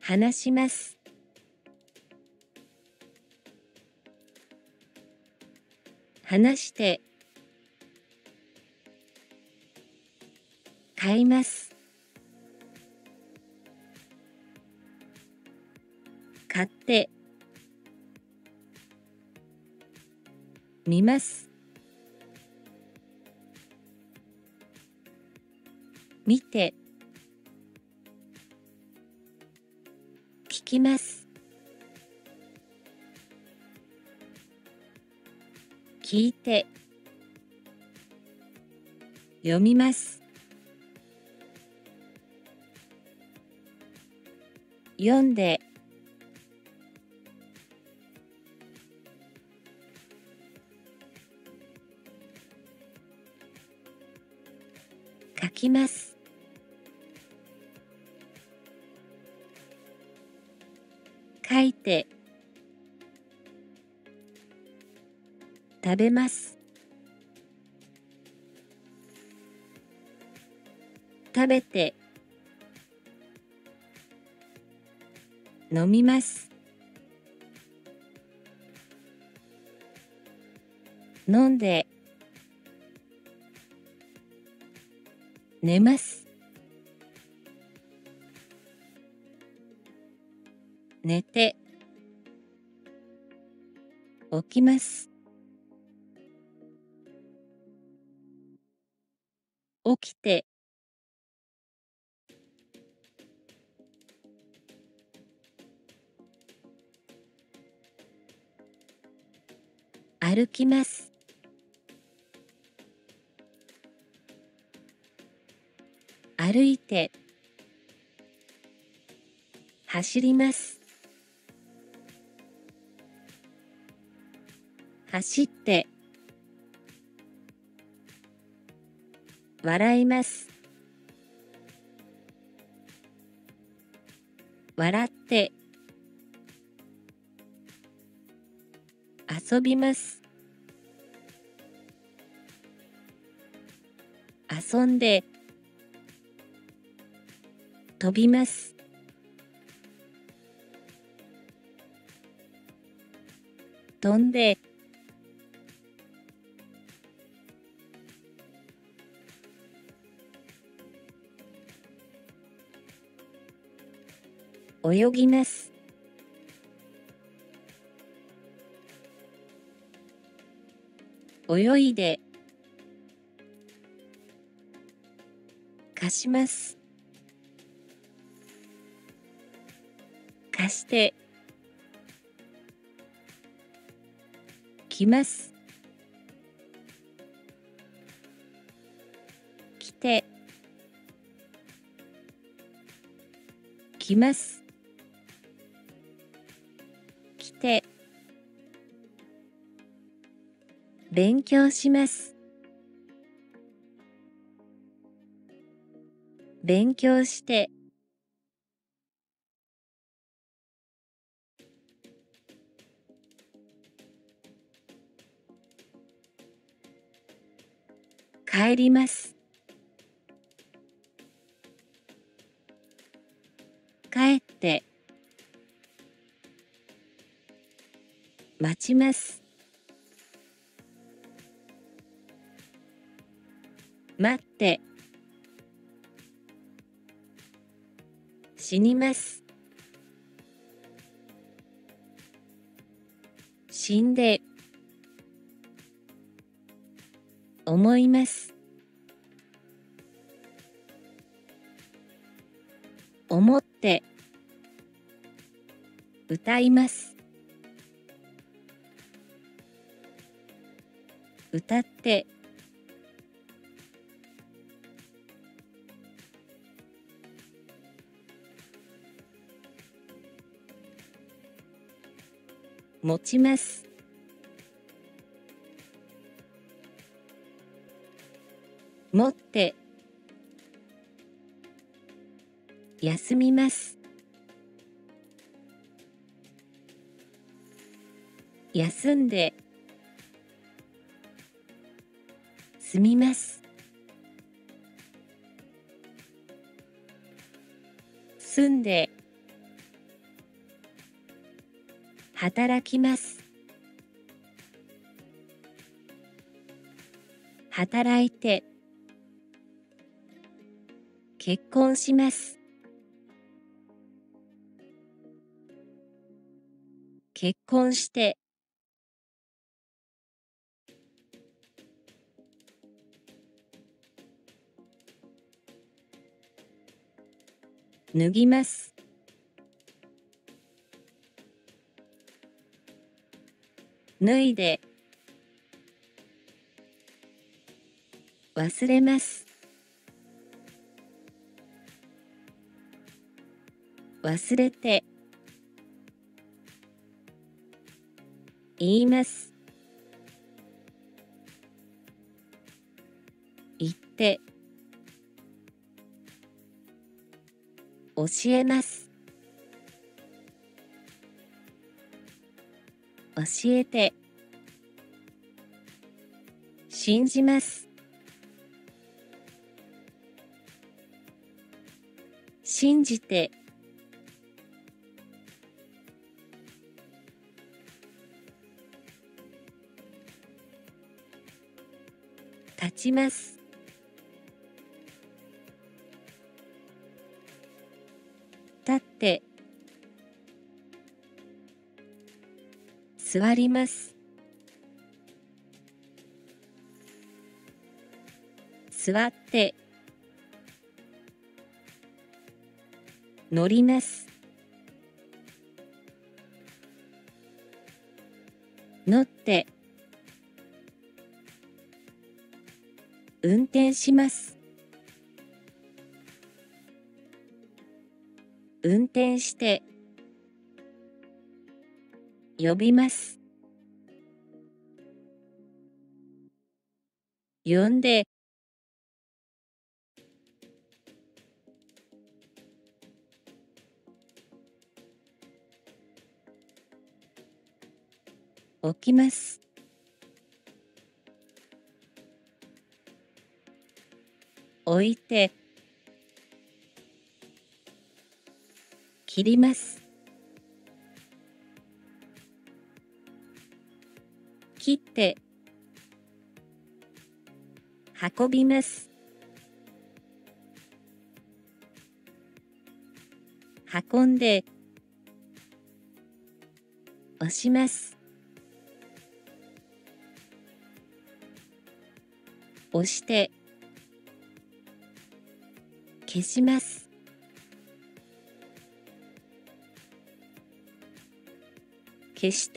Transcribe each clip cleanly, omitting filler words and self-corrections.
話します。話して、買います。買って、見ます。見て、聞きます。聞いて、読みます。読んで、書きます。書いて、食べます。食べて、飲みます。飲んで、寝ます。寝て、起きます。起きて、歩きます。歩いて、走ります。走って、笑います。笑って、遊びます。遊んで、飛びます。飛んで、泳ぎます。泳いで、貸します。貸して、来ます。来て、来ます。来て、勉強します。勉強して、帰ります。帰って、待ちます。待って、死にます。死んで、思います。思って、歌います。歌って、持ちます。持って、休みます。休んで、済みます。住んで、 働きます。働いて、結婚します。結婚して、脱ぎます。脱いで、忘れます。忘れて、言います。言って、教えます。教えて、信じます。信じて、立ちます。立って、座ります。座って、乗ります。乗って、運転します。運転して、呼びます。呼んで、起きます。置いて、切ります。切って、運びます。運んで、押します。押して、消します。消して、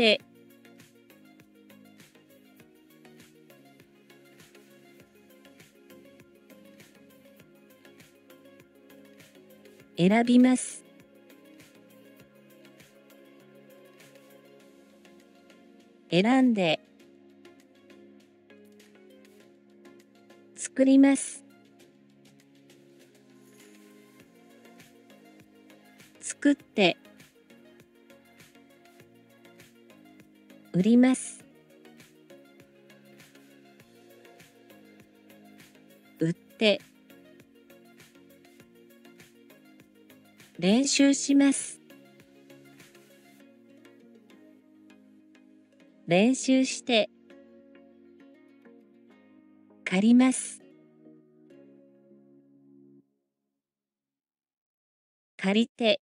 選びます。選んで、作ります。作って、売ります。売って、練習します。練習して、借ります。借りて、